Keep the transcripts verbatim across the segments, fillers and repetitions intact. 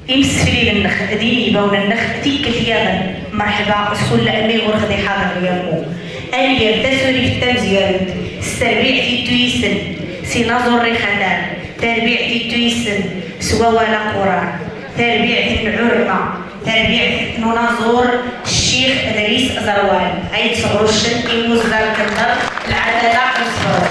إمسفلي للنخ ديني بون النخ تيك ثيابا مرحبا سكول أمي غرغدي حاضر يامو أنا يرتسولي في التمزيارد استربيع في تويسن سينازور ريخدان تربيع في تويسن سوا ولا قران تربيع في العرمة تربيع في نونازور الشيخ إدريس زروان أي تصغرشن إموزدار كندر العدالة عصفر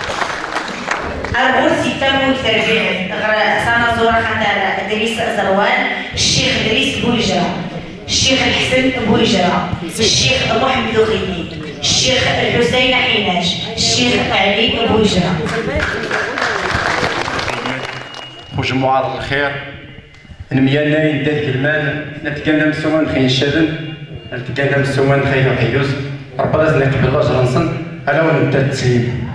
الغرسي تمو تربيع سنازور خندر إدريس زروان الشيخ إدريس بويجرا الشيخ الحسن بويجرا الشيخ محمد غيني الشيخ الحسين حيناش الشيخ علي بويجرا. وجمعة الخير نميانا ينداه كلمان نتكلم سوان خين شابن نتكلم سوان خين حيوز ربنا لازم نقبل الله جرنسن ألا ونبدا التسليم.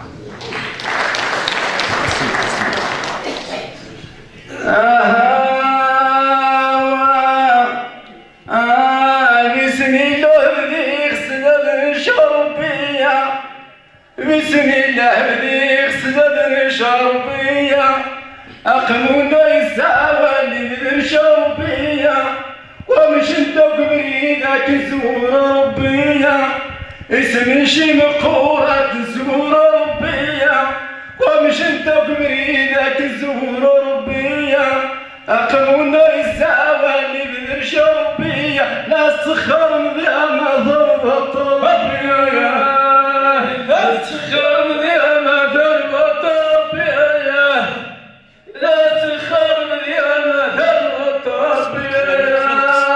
بسم الله بدي خسدد شربية أقمونا يساوى اللي شربية ومش انت بريدك زور ربية اسمي شي مقورة زور ربية ومش انت بريدك زور ربية أقمونا يساوى اللي شربية لا تسخر ذي ما ضربت ربية لا تسخر ذي ما ضربت ربية لا تسخر ذي ما ضربت ربية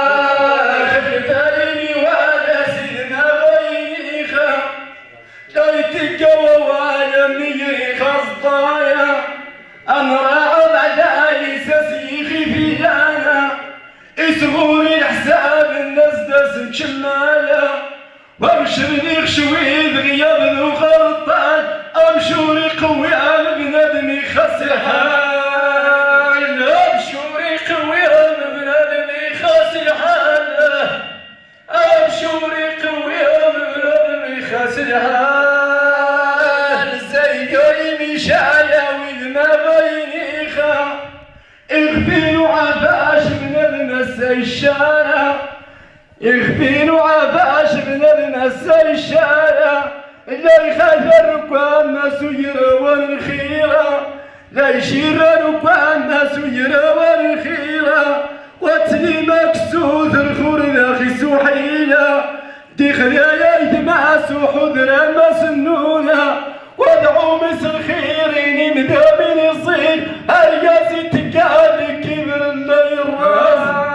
خلفاني ولا سيدنا غيخا جايتك ووايا ميري خصطايا أمراض على سيخي في جانا اسموني الحساب الناس داس شماله وامشرني خشويد غياب ذو غلطان امشوري قوي على بنادمي خاسر حال امشوري قوي على بنادمي خاسر حال امشوري قوي على بنادمي خاسر حال زي قايم مشايا وإذ ما بيني خا اغفلوا عفاش من المسا الشارع يخفينو عباش من المسا الشارع لا يخاف الركوان ناس يروى الخيرة لا يشير الركوان ناس يروى الخيرة واتني مكسوث الخور ذاخي سوحيلة دي خلايا يتماس وحذرة مسنونة وادعو مثل خيرين مدامين يصير هرقاسي تكاد كبر اللي الراس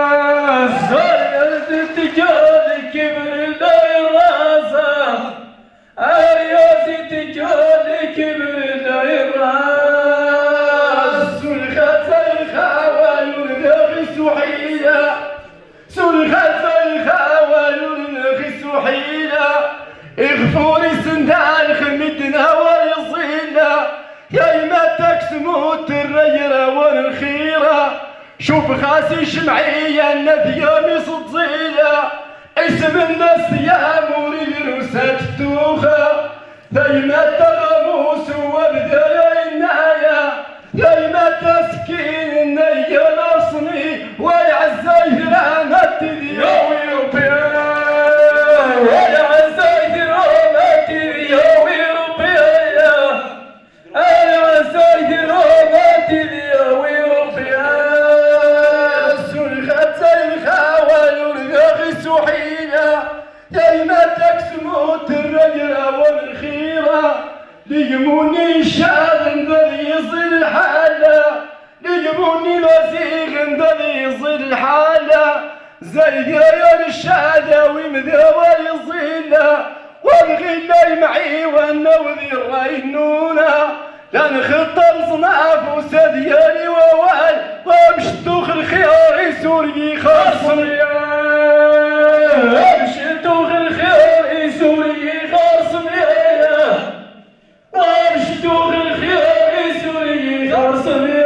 تجاد كبر اللي الراس هرقاسي تجاد كبر اللي الراس سلخة الخاوى يرغي سحيلة سلخة الخاوى يرغي سحيلة اغفوري سندان خمتنا ويصيلة يا إما تكسمو الريرة والخيرة شوف خاسي شمعية النذية مصدزيلة اسم الناس يا مرير وستوخة دايما تغموس وبدايا النايا دايما تسكين النية نصني ويعزي رامت ديوي وبيا ويعزي رامت ديوي وبيا ويعزي رامت ديوي وبيا سلخت الخاوى يرغي سحيلة دايما تكسموت الرجرة والخيرة ليجموني الشاد ذي يصل الحالة ليجموني الوسيق ذي يصل الحالة زي يا الشادة ومذاوى يصيلة والغلا معي والنوذي الرينونة لنخط الصناف وسدياني ووال وامشتوخ الخيار سوري خاصني امشتوخ الخيار سوري خاصني وامشتوخ الخيار سوري خاصني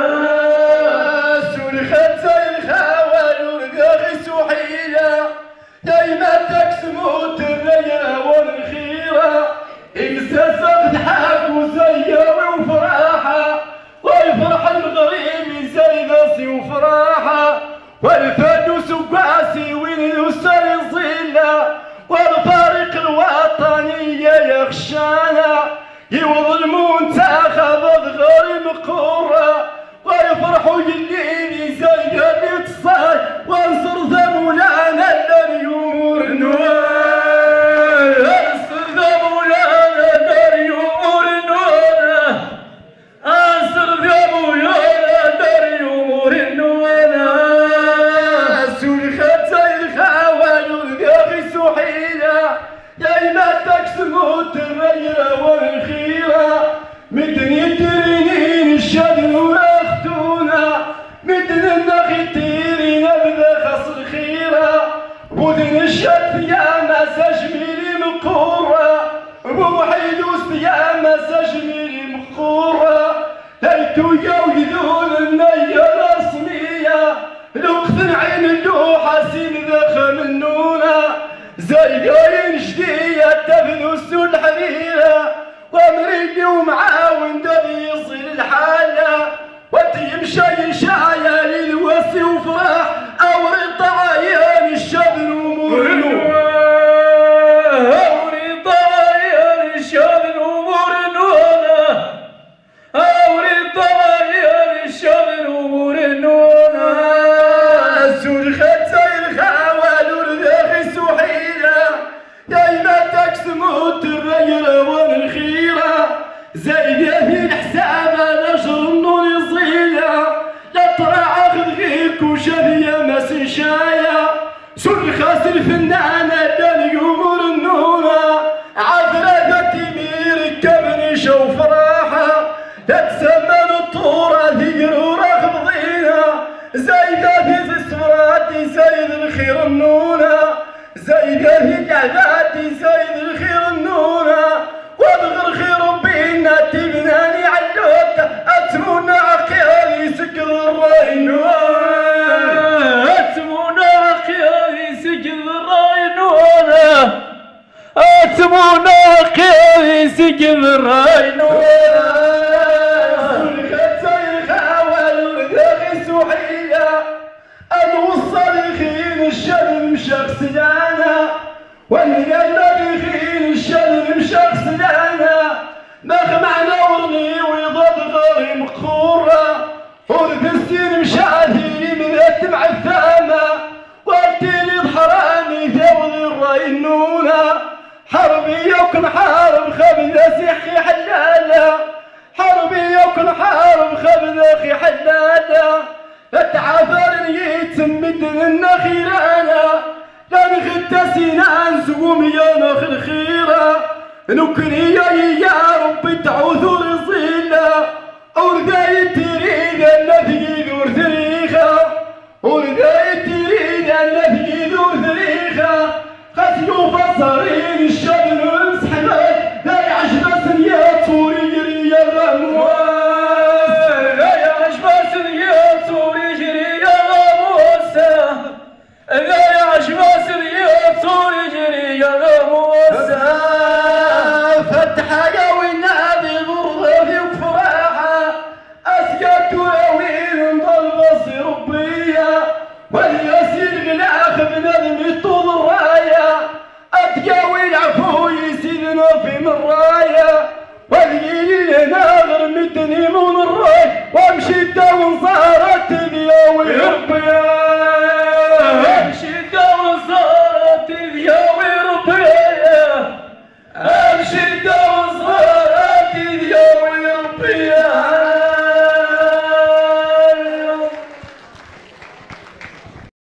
سلخت زي الخاوى يرقاغي سحيلة دايما تكسموت الريا والخيرة امساسة ضحك وزياوي وفراحة ويفرح المغربي زي ناسي وفراحة والفانوس قاسي واليسر يظل والفريق الوطني يخشانا يوض المنتخب ضغري مقورة ويفرحوا الليل زي اللي تصاي وانصر ذا مولانا اليوم نوار انصر ذا مولانا اليوم نوار انصر ذا مولانا اليوم نوار سلخت الخوال والقاغي سحيلة دايما تكسمو التغير والخيرة مدن يترينين الشدن واختونا مدن النخي تيرين ابدا خص الخيرة بودن الشد يا مساج ميلي مقورة بوحيدوس يا مساج ميلي مقورة ليتو يوجدون النية الرسمية لو قثن عين اللوحة سين ذاخل النونة زي قاين جدية تفنوس الحريرة وامريكي ومعاون دبي يصير الحالة وتيمشي يشايا للوسي وفرح اوري طعايان الشبل ومورنو اوري طعايان الشبل ومورنو اوري طعايان الشبل ومورنو سلخت زي الخوال والذاخي سحيلة دايما تكسمو التغير والخيرة زي في الحساب نشر النور يصيلة لا ترى اخذ غيك وشذية ما سنشايا سلخة الفنانة دان يمور النونة عذرة تمير كبني شوف راحة لا تسمى الطورة ذكر وراخ بضينا زي في السفرات زايد الخير النونة زايد في العباد زايد الخير النونة وابغر خير بينا تبناني علوت اتمنى عقيالي سكر الراينونة اتمنى عقيالي سكر الراينونة اتمنى عقيالي سكر الراينونة سلخت زي الخوال والذاخي سحيلة انوصل خين الشلم شخص لانا واللي خين الشلم شخص لانا مغمعنا ورني ويضاد غاري مقورة ورد السين مشاهيري من التمع الثامة وارتيلي ضحراني ثاوذي الراينونة حربي وكن حارب خبذا سيحي حلالة حربي وكن حارب خبذا خي حلالة اتعافر يتم مدن النخيرانا لا نخد سنان زقوم يا نخل خيرة نكري يا ربي تعوذوا رصيلة ورقاي تريد الذي ذور ثريخة ورقاي تريد الذي ذور ثريخة خسيو فصارين الشبل والمسحمات لا يعجب سنيات وريجري يا غمواس لا يعجب سنيات وريجري يا غمواس لا يعجب سنيات وريجري يا غمواس فتح قوي النادي ضربي وفراحة أسياد وراويل نضل بصير ربية والياسين غلاخ بنظمي طول الراية أتقاوي العفو يسيدنا في مراية والليل ناغر مدني من الراي وامشي داون صارت الياوي ربية